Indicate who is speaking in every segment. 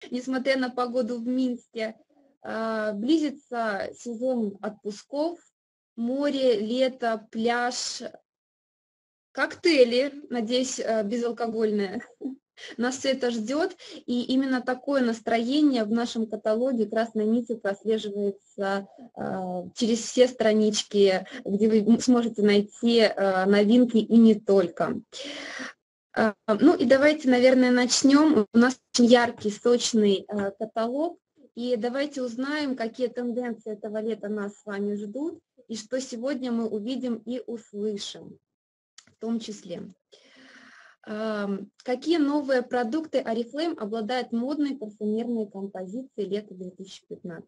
Speaker 1: несмотря на погоду в Минске. Близится сезон отпусков, море, лето, пляж, коктейли, надеюсь, безалкогольные. Нас все это ждет, и именно такое настроение в нашем каталоге красной нитью прослеживается через все странички, где вы сможете найти новинки и не только. Ну и давайте, наверное, начнем. У нас очень яркий, сочный каталог, и давайте узнаем, какие тенденции этого лета нас с вами ждут, и что сегодня мы увидим и услышим в том числе. Какие новые продукты Oriflame обладают модной парфюмерной композицией лета 2015?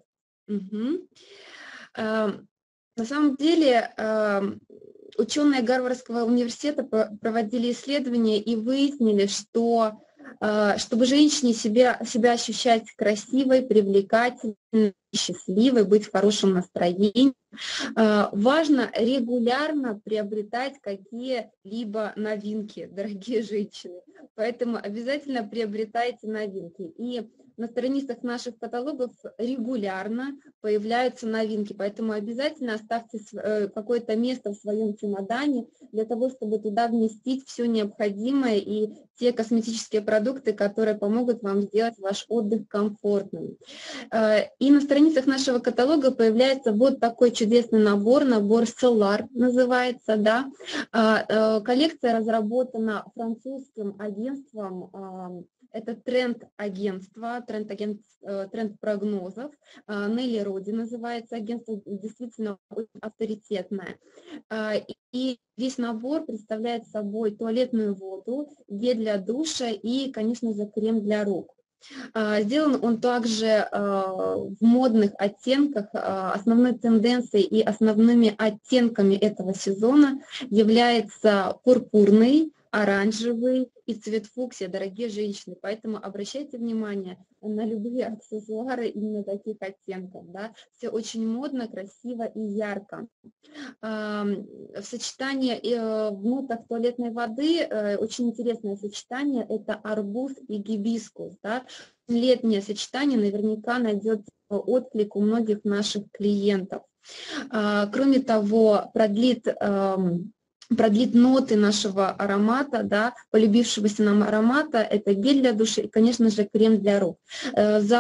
Speaker 1: На самом деле, ученые Гарвардского университета проводили исследования и выяснили, что чтобы женщине себя ощущать красивой, привлекательной, счастливой, быть в хорошем настроении, важно регулярно приобретать какие-либо новинки, дорогие женщины. Поэтому обязательно приобретайте новинки. И на страницах наших каталогов регулярно появляются новинки, поэтому обязательно оставьте какое-то место в своем чемодане для того, чтобы туда вместить все необходимое и те косметические продукты, которые помогут вам сделать ваш отдых комфортным. И на страницах нашего каталога появляется вот такой чудесный набор Solar называется, да. Коллекция разработана французским агентством. Это тренд-агентство, тренд прогнозов. Нелли Роди называется агентство, действительно очень авторитетное. И весь набор представляет собой туалетную воду, гель для душа и, конечно же, крем для рук. Сделан он также в модных оттенках. Основной тенденцией и основными оттенками этого сезона является пурпурный, оранжевый и цвет фуксия, дорогие женщины. Поэтому обращайте внимание на любые аксессуары именно таких оттенков. Да? Все очень модно, красиво и ярко. В сочетании в нотах туалетной воды очень интересное сочетание – это арбуз и гибискус. Да? Летнее сочетание наверняка найдет отклик у многих наших клиентов. Кроме того, продлит ноты нашего аромата, да, полюбившегося нам аромата, это гель для души и, конечно же, крем для рук. За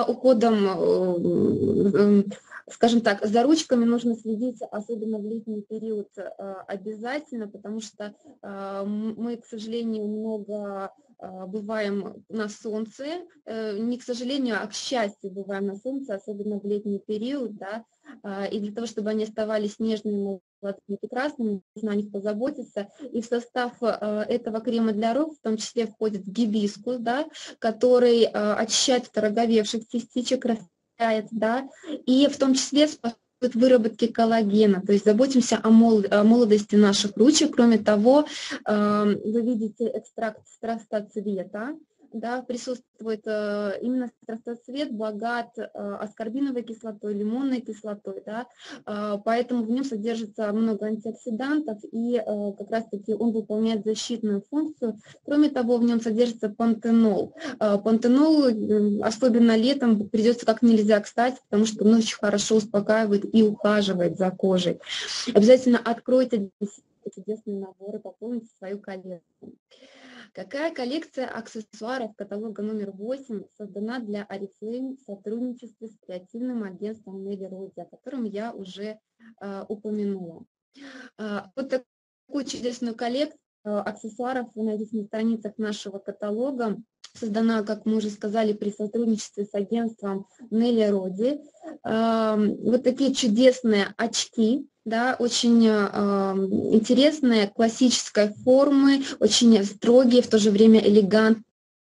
Speaker 1: уходом, скажем так, за ручками нужно следить, особенно в летний период, обязательно, потому что мы, к сожалению, много бываем на солнце, не к сожалению, а к счастью бываем на солнце, особенно в летний период, да, и для того, чтобы они оставались нежными, молодыми, прекрасными, нужно о них позаботиться. И в состав этого крема для рук в том числе входит гибискус, да, который очищает от ороговевших частичек, расширяет, да, и в том числе способствует выработке коллагена, то есть заботимся о молодости наших ручек. Кроме того, вы видите экстракт страстоцвета, да, присутствует именно страстоцвет, богат аскорбиновой кислотой, лимонной кислотой, да, поэтому в нем содержится много антиоксидантов, и как раз-таки он выполняет защитную функцию. Кроме того, в нем содержится пантенол. Пантенол, особенно летом, придется как нельзя кстати, потому что он очень хорошо успокаивает и ухаживает за кожей. Обязательно откройте чудесные наборы, пополните свою коллекцию. Какая коллекция аксессуаров каталога номер 8 создана для Oriflame в сотрудничестве с креативным агентством Нелли Роди, о котором я уже упомянула? Вот такую чудесную коллекцию аксессуаров вы найдете на страницах нашего каталога. Создана, как мы уже сказали, при сотрудничестве с агентством Нелли Роди. Вот такие чудесные очки, да, очень интересные, классической формы, очень строгие, в то же время элегантные,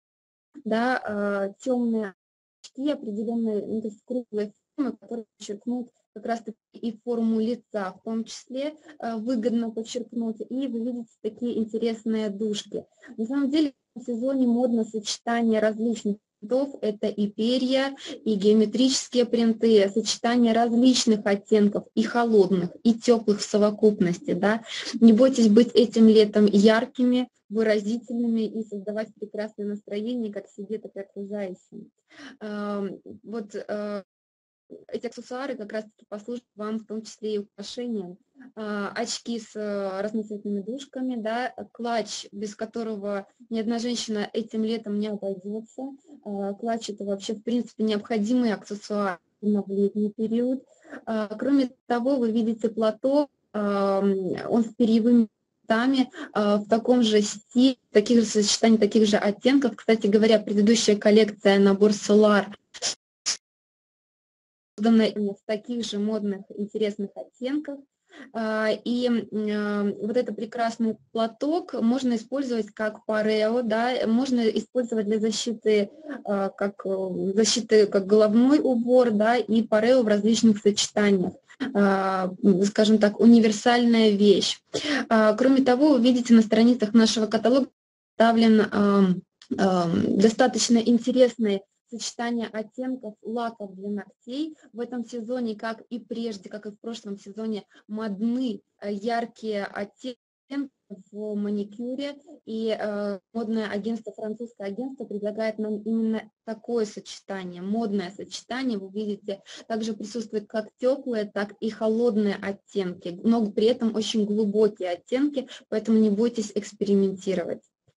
Speaker 1: да, темные очки определенные, ну, то есть круглые формы, которые подчеркнут как раз-таки и форму лица, в том числе выгодно подчеркнуть, и вы видите такие интересные дужки. На самом деле в сезоне модно сочетание различных это и перья, и геометрические принты, сочетание различных оттенков, и холодных, и теплых в совокупности. Да? Не бойтесь быть этим летом яркими, выразительными и создавать прекрасное настроение как себе, так и окружающим. Вот эти аксессуары как раз-таки послужат вам в том числе и украшением. Очки с разноцветными дужками, да, клатч, без которого ни одна женщина этим летом не обойдется. Клатч – это вообще, в принципе, необходимый аксессуар в летний период. Кроме того, вы видите платок, он с перьевыми цветами, в таком же стиле, таких же сочетаний, таких же оттенков. Кстати говоря, предыдущая коллекция набор Solar создана в таких же модных, интересных оттенках. И вот этот прекрасный платок можно использовать как парео, да, можно использовать для защиты как головной убор, да, и парео в различных сочетаниях. Скажем так, универсальная вещь. Кроме того, вы видите на страницах нашего каталога представлен достаточно интересный сочетание оттенков лаков для ногтей. В этом сезоне, как и прежде, как и в прошлом сезоне, модны яркие оттенки в маникюре, и модное агентство, французское агентство предлагает нам именно такое сочетание, модное сочетание. Вы видите, также присутствуют как теплые, так и холодные оттенки, но при этом очень глубокие оттенки, поэтому не бойтесь экспериментировать.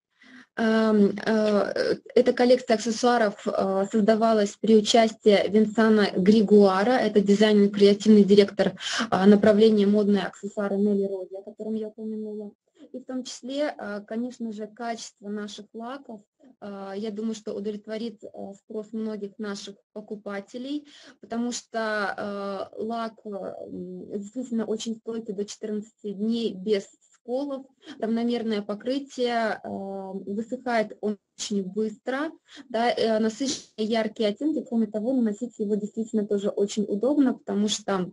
Speaker 1: Эта коллекция аксессуаров создавалась при участии Винсана Григуара, это дизайнер, креативный директор направления модные аксессуары Нелли Рози, о котором я упомянула. И в том числе, конечно же, качество наших лаков, я думаю, что удовлетворит спрос многих наших покупателей, потому что лак действительно очень стойкий до 14 дней без сколов, равномерное покрытие, высыхает он очень быстро, да, насыщенные яркие оттенки, кроме того, наносить его действительно тоже очень удобно, потому что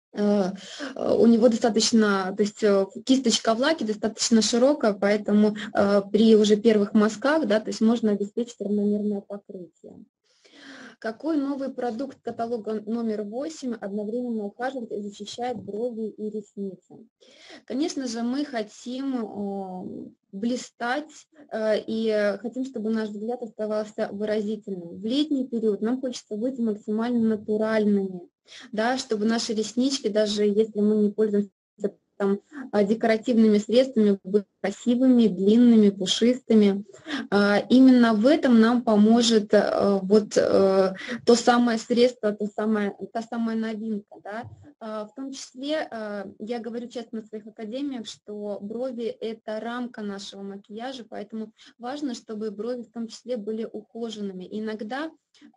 Speaker 1: у него достаточно, то есть кисточка в лаке достаточно широкая, поэтому при уже первых мазках, да, то есть можно обеспечить равномерное покрытие. Какой новый продукт каталога номер 8 одновременно ухаживает и защищает брови и ресницы? Конечно же, мы хотим блистать и хотим, чтобы наш взгляд оставался выразительным. В летний период нам хочется быть максимально натуральными, да, чтобы наши реснички, даже если мы не пользуемся там декоративными средствами, были красивыми, длинными, пушистыми. Именно в этом нам поможет вот то самое средство, та самая новинка. Да? В том числе, я говорю честно на своих академиях, что брови – это рамка нашего макияжа, поэтому важно, чтобы брови в том числе были ухоженными. Иногда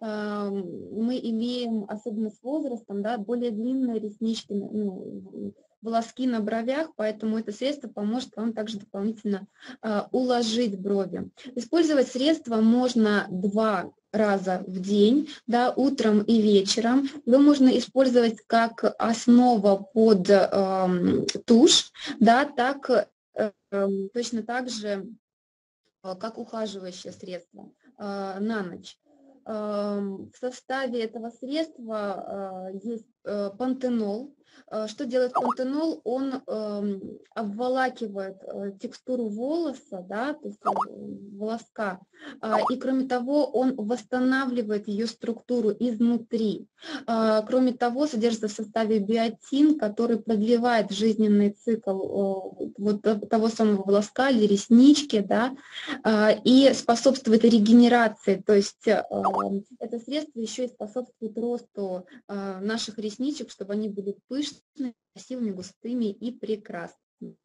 Speaker 1: мы имеем, особенно с возрастом, да, более длинные реснички, волоски на бровях, поэтому это средство поможет вам также дополнительно уложить брови. Использовать средство можно 2 раза в день, да, утром и вечером. Его можно использовать как основа под тушь, да, так, точно так же, как ухаживающее средство на ночь. В составе этого средства есть пантенол. Что делает пантенол? Он обволакивает текстуру волоса, да, то есть волоска, и кроме того он восстанавливает ее структуру изнутри. Кроме того, содержится в составе биотин, который продлевает жизненный цикл вот того самого волоска или реснички, да, и способствует регенерации, то есть это средство еще и способствует росту наших ресничек, чтобы они были пышными, красивыми, густыми и прекрасными.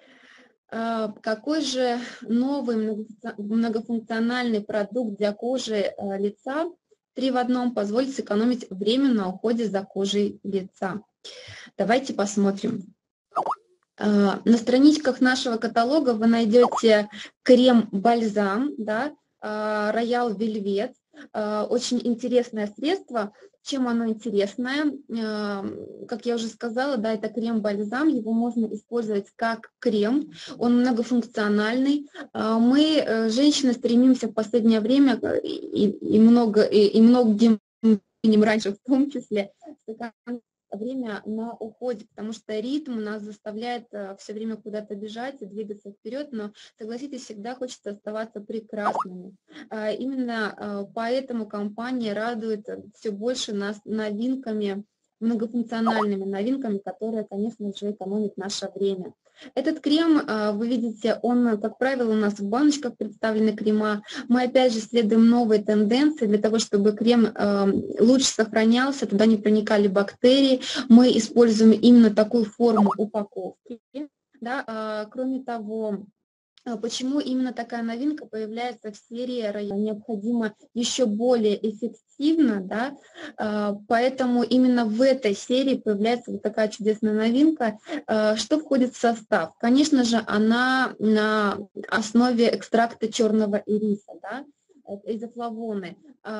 Speaker 1: Какой же новый многофункциональный продукт для кожи лица 3 в 1 позволит сэкономить время на уходе за кожей лица? Давайте посмотрим. На страничках нашего каталога вы найдете крем-бальзам, да, Royal Velvet. очень интересное средство. Чем оно интересное? Как я уже сказала, да, это крем-бальзам, его можно использовать как крем, он многофункциональный. Мы, женщины, стремимся в последнее время и многим раньше в том числе, время на уходе, потому что ритм нас заставляет все время куда-то бежать и двигаться вперед, но, согласитесь, всегда хочется оставаться прекрасными. Именно поэтому компания радует все больше нас новинками, многофункциональными новинками, которые, конечно же, экономят наше время. Этот крем, вы видите, он, как правило, у нас в баночках представлены крема. Мы опять же следуем новой тенденции для того, чтобы крем лучше сохранялся, туда не проникали бактерии. Мы используем именно такую форму упаковки. Да? Кроме того, почему именно такая новинка появляется в серии необходимо еще более эффективно, да? Поэтому именно в этой серии появляется вот такая чудесная новинка. Что входит в состав? Конечно же, она на основе экстракта черного ириса, да? Изофлавоны.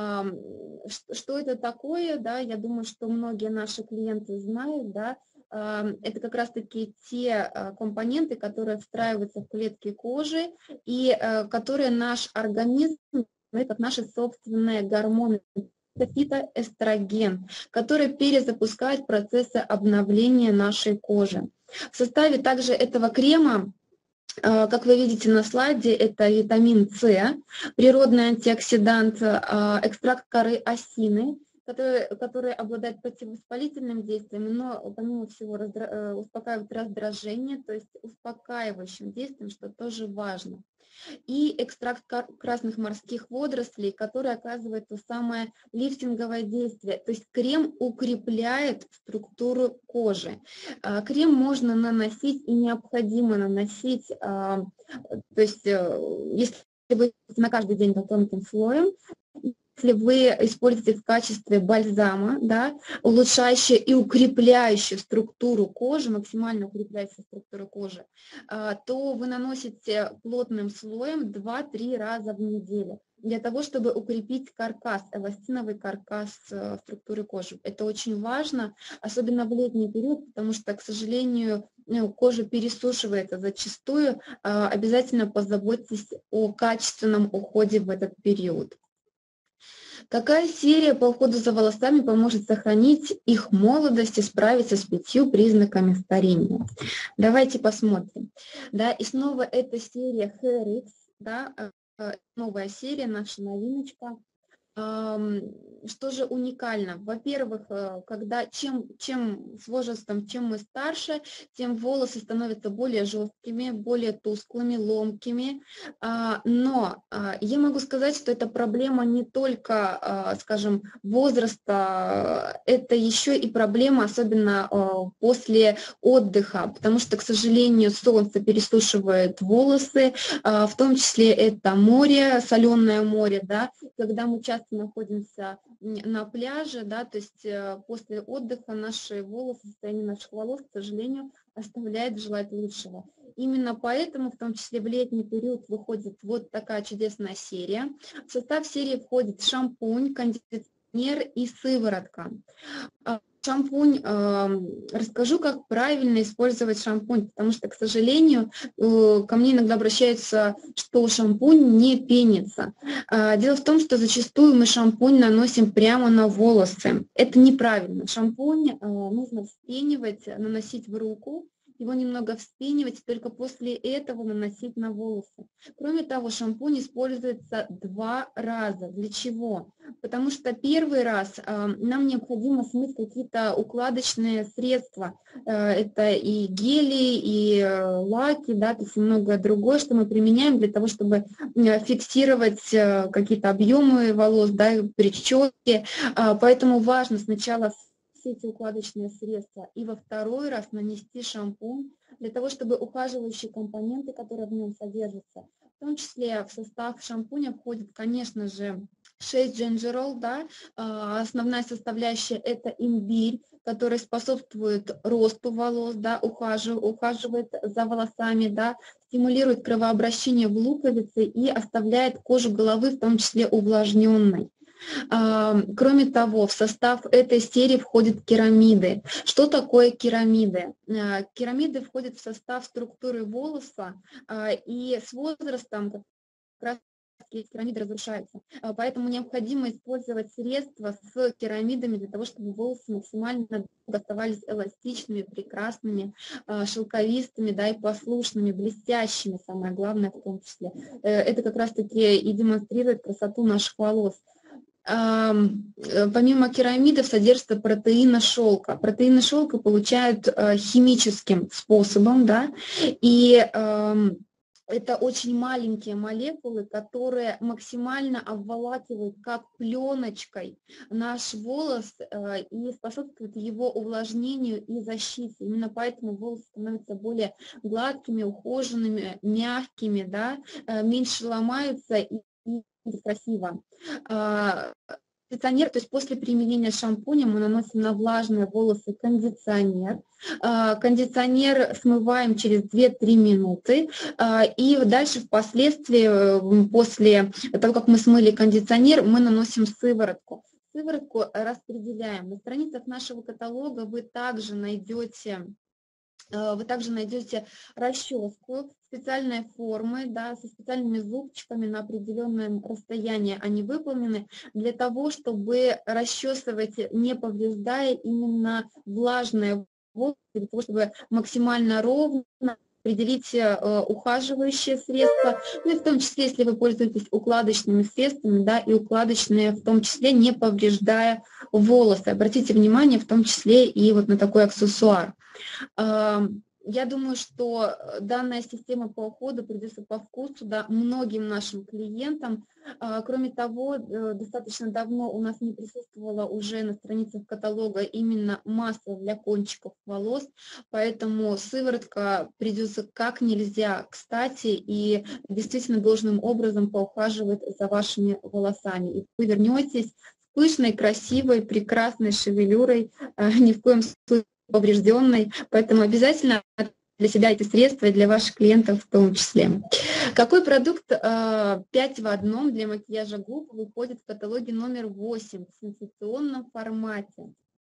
Speaker 1: Что это такое? Да? Я думаю, что многие наши клиенты знают, да? Это как раз-таки те компоненты, которые встраиваются в клетки кожи и которые наш организм, как наши собственные гормоны, это фитоэстроген, который перезапускает процессы обновления нашей кожи. В составе также этого крема, как вы видите на слайде, это витамин С, природный антиоксидант, экстракт коры осины, который обладает противовоспалительным действием, но помимо всего успокаивает раздражение, то есть успокаивающим действием, что тоже важно. И экстракт красных морских водорослей, который оказывает то самое лифтинговое действие, то есть крем укрепляет структуру кожи. Крем можно наносить и необходимо наносить, то есть если вы на каждый день тонким слоем, если вы используете в качестве бальзама, да, улучшающее и укрепляющее структуру кожи, максимально укрепляющее структуру кожи, то вы наносите плотным слоем 2-3 раза в неделю для того, чтобы укрепить каркас, эластиновый каркас структуры кожи. Это очень важно, особенно в летний период, потому что, к сожалению, кожа пересушивается зачастую. Обязательно позаботьтесь о качественном уходе в этот период. Какая серия по уходу за волосами поможет сохранить их молодость и справиться с 5 признаками старения? Давайте посмотрим. Да, и снова эта серия Hair X, да, новая серия, наша новиночка. Что же уникально? Во-первых, чем с возрастом, чем мы старше, тем волосы становятся более жесткими, более тусклыми, ломкими. Но я могу сказать, что это проблема не только, скажем, возраста, это еще и проблема, особенно после отдыха, потому что, к сожалению, солнце пересушивает волосы, в том числе это море, соленое море, да, когда мы часто находимся на пляже, да, то есть после отдыха наши волосы, состояние наших волос, к сожалению, оставляет желать лучшего. Именно поэтому, в том числе в летний период, выходит вот такая чудесная серия. В состав серии входит шампунь, кондиционер и сыворотка. Шампунь, расскажу, как правильно использовать шампунь, потому что, к сожалению, ко мне иногда обращаются, что шампунь не пенится. Дело в том, что зачастую мы шампунь наносим прямо на волосы. Это неправильно. Шампунь нужно вспенивать, наносить в руку, его немного вспенивать, только после этого наносить на волосы. Кроме того, шампунь используется 2 раза. Для чего? Потому что первый раз нам необходимо смыть какие-то укладочные средства. Это и гели, и лаки, да, то есть и многое другое, что мы применяем для того, чтобы фиксировать какие-то объемы волос, да, прически. Поэтому важно сначала все эти укладочные средства и во второй раз нанести шампунь для того, чтобы ухаживающие компоненты, которые в нем содержатся, в том числе в состав шампуня входит, конечно же, 6 джинджерол, да, основная составляющая это имбирь, который способствует росту волос, да, ухаживает за волосами, да, стимулирует кровообращение в луковице и оставляет кожу головы в том числе увлажненной. Кроме того, в состав этой серии входят керамиды. Что такое керамиды? Керамиды входят в состав структуры волоса, и с возрастом как раз керамиды разрушаются. Поэтому необходимо использовать средства с керамидами для того, чтобы волосы максимально долго оставались эластичными, прекрасными, шелковистыми, да, и послушными, блестящими, самое главное в том числе. Это как раз-таки и демонстрирует красоту наших волос. Помимо керамидов содержатся протеины шелка. Протеины шелка получают химическим способом, да, и это очень маленькие молекулы, которые максимально обволакивают как пленочкой наш волос и способствуют его увлажнению и защите. Именно поэтому волосы становятся более гладкими, ухоженными, мягкими, да, меньше ломаются и красиво. Кондиционер, то есть после применения шампуня мы наносим на влажные волосы кондиционер. Кондиционер смываем через 2-3 минуты. И дальше впоследствии, после того, как мы смыли кондиционер, мы наносим сыворотку. Сыворотку распределяем. На страницах нашего каталога вы также найдете расческу специальной формы, да, со специальными зубчиками на определенном расстоянии они выполнены для того, чтобы расчесывать, не повреждая именно влажные волосы, для того, чтобы максимально ровно определить ухаживающие средства, ну и в том числе, если вы пользуетесь укладочными средствами, да, и укладочные в том числе, не повреждая волосы. Обратите внимание в том числе и вот на такой аксессуар. Я думаю, что данная система по уходу придется по вкусу, да, многим нашим клиентам. Кроме того, достаточно давно у нас не присутствовало уже на страницах каталога именно масло для кончиков волос, поэтому сыворотка придется как нельзя кстати и действительно должным образом поухаживать за вашими волосами. И вы вернетесь с пышной, красивой, прекрасной шевелюрой, ни в коем случае поврежденной, поэтому обязательно для себя эти средства и для ваших клиентов в том числе. Какой продукт 5 в одном для макияжа губ выходит в каталоге номер 8 в сенсационном формате?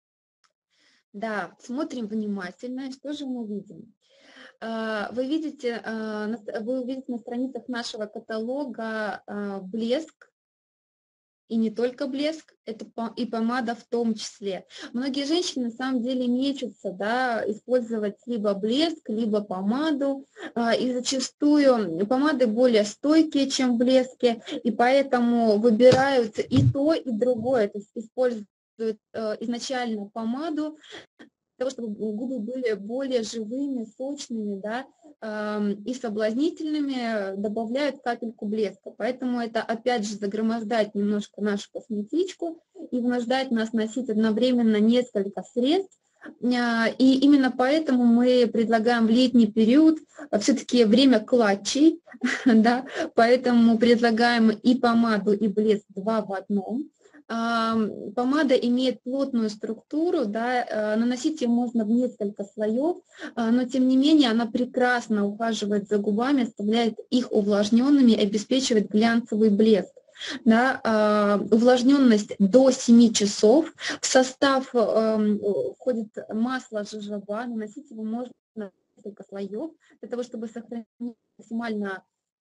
Speaker 1: Да, смотрим внимательно, что же мы видим? Вы увидите на страницах нашего каталога блеск, и не только блеск, это и помада в том числе. Многие женщины на самом деле мечутся, да, использовать либо блеск, либо помаду, и зачастую помады более стойкие, чем блески, и поэтому выбирают и то, и другое, то есть используют изначально помаду, для того, чтобы губы были более живыми, сочными, да, и соблазнительными, добавляют капельку блеска. Поэтому это опять же загромождает немножко нашу косметичку и вынуждает нас носить одновременно несколько средств. И именно поэтому мы предлагаем в летний период все-таки время клатчей, да, поэтому предлагаем и помаду, и блеск 2 в одном. Помада имеет плотную структуру, да, наносить ее можно в несколько слоев, но тем не менее она прекрасно ухаживает за губами, оставляет их увлажненными, обеспечивает глянцевый блеск. Да, увлажненность до 7 часов. В состав входит масло жожоба, наносить его можно в несколько слоев для того, чтобы сохранить максимально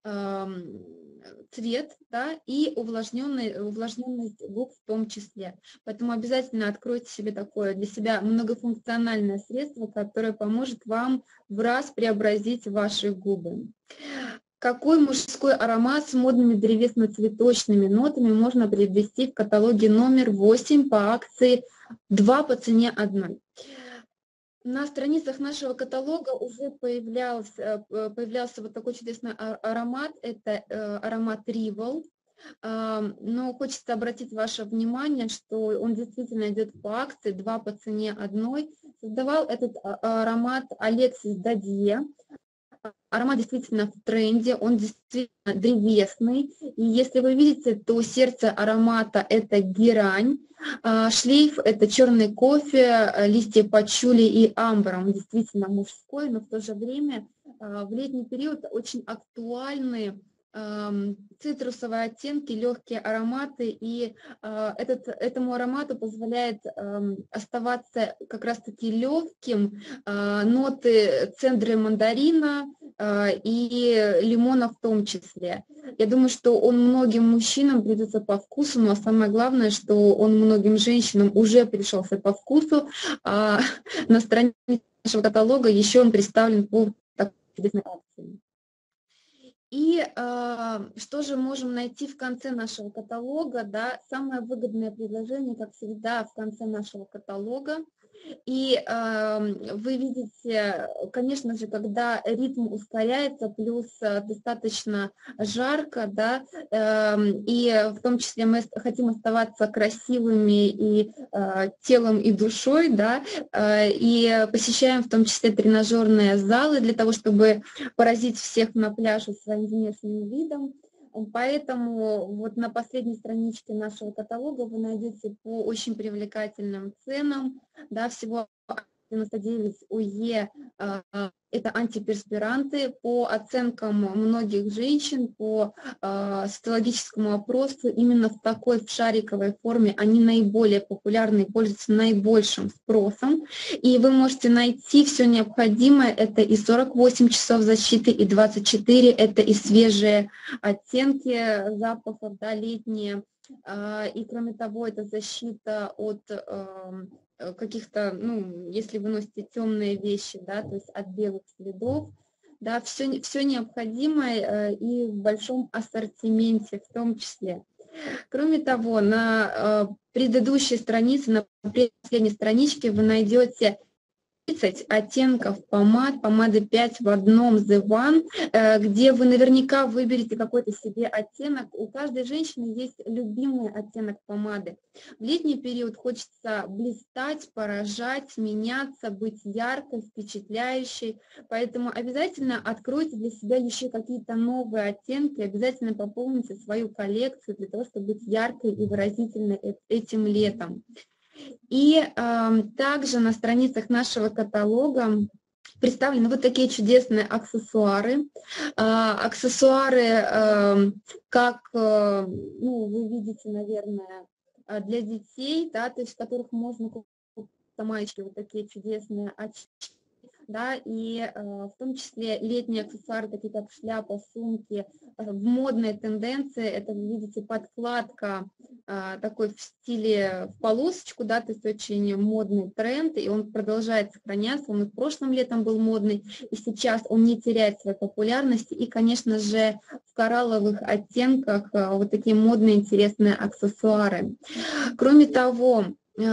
Speaker 1: цвет, да, и увлажненность губ в том числе. Поэтому обязательно откройте себе такое для себя многофункциональное средство, которое поможет вам в раз преобразить ваши губы. Какой мужской аромат с модными древесно-цветочными нотами можно приобрести в каталоге номер 8 по акции 2 по цене 1? На страницах нашего каталога уже появлялся вот такой чудесный аромат, это аромат Rival, но хочется обратить ваше внимание, что он действительно идет по акции 2 по цене 1. Создавал этот аромат Алексис Дадье. Аромат действительно в тренде, он действительно древесный. И если вы видите, то сердце аромата – это герань, шлейф – это черный кофе, листья пачули и амбра. Он действительно мужской, но в то же время в летний период очень актуальный цитрусовые оттенки, легкие ароматы, и этому аромату позволяет оставаться как раз-таки легким ноты цедры мандарина и лимона в том числе. Я думаю, что он многим мужчинам придется по вкусу, но самое главное, что он многим женщинам уже пришелся по вкусу. На странице нашего каталога еще он представлен по такой чудесной акции. И что же можем найти в конце нашего каталога? Да? Самое выгодное предложение, как всегда, в конце нашего каталога. И вы видите, конечно же, когда ритм ускоряется, плюс достаточно жарко, да, и в том числе мы хотим оставаться красивыми и телом, и душой, да, и посещаем в том числе тренажерные залы для того, чтобы поразить всех на пляже своим внешним видом. Поэтому вот на последней страничке нашего каталога вы найдете по очень привлекательным ценам, да, всего 99 УЕ, это антиперспиранты. По оценкам многих женщин, по социологическому опросу, именно в такой, в шариковой форме они наиболее популярны и пользуются наибольшим спросом. И вы можете найти все необходимое, это и 48 часов защиты, и 24, это и свежие оттенки запахов, да, летние. И кроме того, это защита от каких-то, ну, если вы носите темные вещи, да, то есть от белых следов, да, все необходимое и в большом ассортименте в том числе. Кроме того, на предыдущей странице, на последней страничке вы найдете 30 оттенков помад, помады 5 в одном The One, где вы наверняка выберете какой-то себе оттенок. У каждой женщины есть любимый оттенок помады. В летний период хочется блистать, поражать, меняться, быть яркой, впечатляющей. Поэтому обязательно откройте для себя еще какие-то новые оттенки, обязательно пополните свою коллекцию для того, чтобы быть яркой и выразительной этим летом. И также на страницах нашего каталога представлены вот такие чудесные аксессуары. Аксессуары, как, ну, вы видите, наверное, для детей, да, то есть в которых можно купить маечки, вот такие чудесные очки, да, и в том числе летние аксессуары, такие как шляпа, сумки, в модной тенденции, это вы видите подкладка такой в стиле в полосочку, да, то есть очень модный тренд, и он продолжает сохраняться, он и в прошлом летом был модный, и сейчас он не теряет своей популярности, и, конечно же, в коралловых оттенках вот такие модные интересные аксессуары. Кроме того,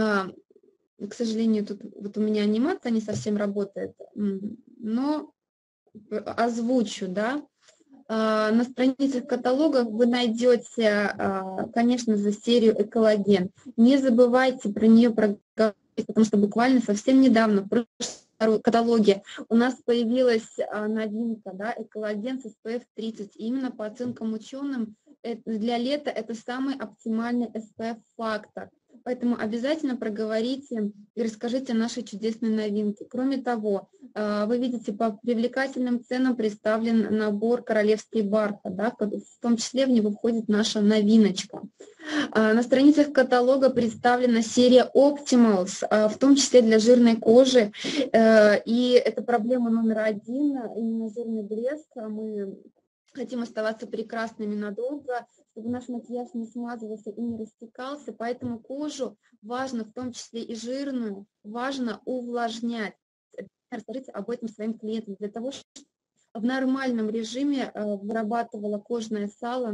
Speaker 1: к сожалению, тут вот у меня анимация не совсем работает, но озвучу, да. На страницах каталога вы найдете, конечно же, серию «Экологен». Не забывайте про нее проговорить, потому что буквально совсем недавно в каталоге у нас появилась новинка, да, «Экологен» с SPF 30. И именно по оценкам ученым для лета это самый оптимальный SPF-фактор. Поэтому обязательно проговорите и расскажите о нашей чудесной новинке. Кроме того, вы видите, по привлекательным ценам представлен набор «Королевский бархат», да, в том числе в него входит наша новиночка. На страницах каталога представлена серия Optimals, в том числе для жирной кожи. И это проблема номер один, именно жирный блеск. Мы хотим оставаться прекрасными надолго, чтобы наш макияж не смазывался и не растекался, поэтому кожу важно, в том числе и жирную, важно увлажнять. Расскажите об этом своим клиентам, для того, чтобы в нормальном режиме вырабатывала кожное сало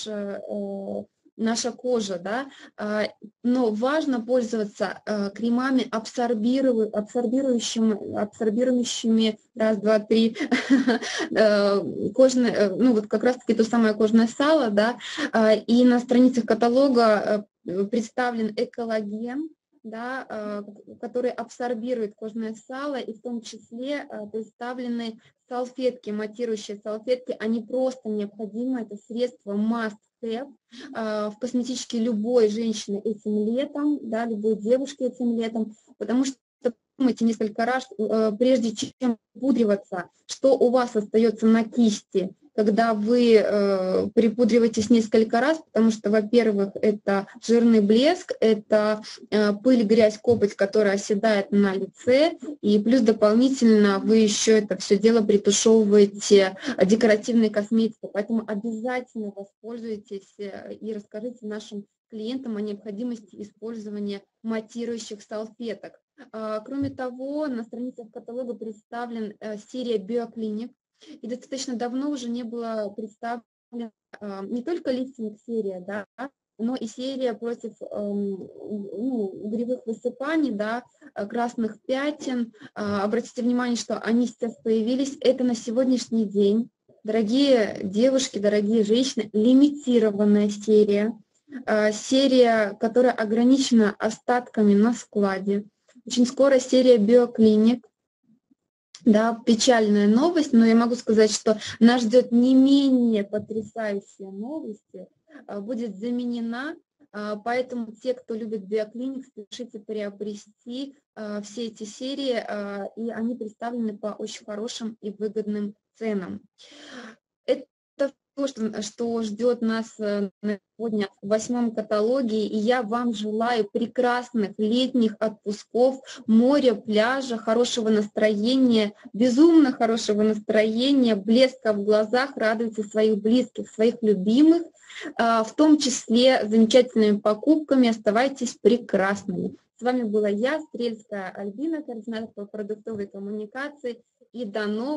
Speaker 1: наша кожа, да, но важно пользоваться кремами, абсорбирующими, раз, два, три, кожное, ну вот как раз-таки то самое кожное сало, да, и на страницах каталога представлен экологен, да, который абсорбирует кожное сало, и в том числе представлены салфетки, матирующие салфетки, они просто необходимы, это средство must have в косметичке любой женщины этим летом, да, любой девушки этим летом, потому что подумайте несколько раз, прежде чем пудриваться, что у вас остается на кисти, когда вы припудриваетесь несколько раз, потому что, во-первых, это жирный блеск, это пыль, грязь, копоть, которая оседает на лице, и плюс дополнительно вы еще это все дело притушевываете декоративной косметикой, поэтому обязательно воспользуйтесь и расскажите нашим клиентам о необходимости использования матирующих салфеток. Кроме того, на страницах каталога представлен серия биоклиник, и достаточно давно уже не было представлена не только лифтинг-серия, да, но и серия против угревых высыпаний, да, красных пятен. Обратите внимание, что они сейчас появились. Это на сегодняшний день, дорогие девушки, дорогие женщины, лимитированная серия, серия, которая ограничена остатками на складе. Очень скоро серия биоклиник. Да, печальная новость, но я могу сказать, что нас ждет не менее потрясающая новость, будет заменена, поэтому те, кто любит биоклиник, спешите приобрести все эти серии, и они представлены по очень хорошим и выгодным ценам. Это то, что ждет нас сегодня в 8-м каталоге, и я вам желаю прекрасных летних отпусков, моря, пляжа, хорошего настроения, безумно хорошего настроения, блеска в глазах, радуйте своих близких, своих любимых, в том числе замечательными покупками, оставайтесь прекрасными. С вами была я, Стрельская Альбина, координатор по продуктовой коммуникации, и до новых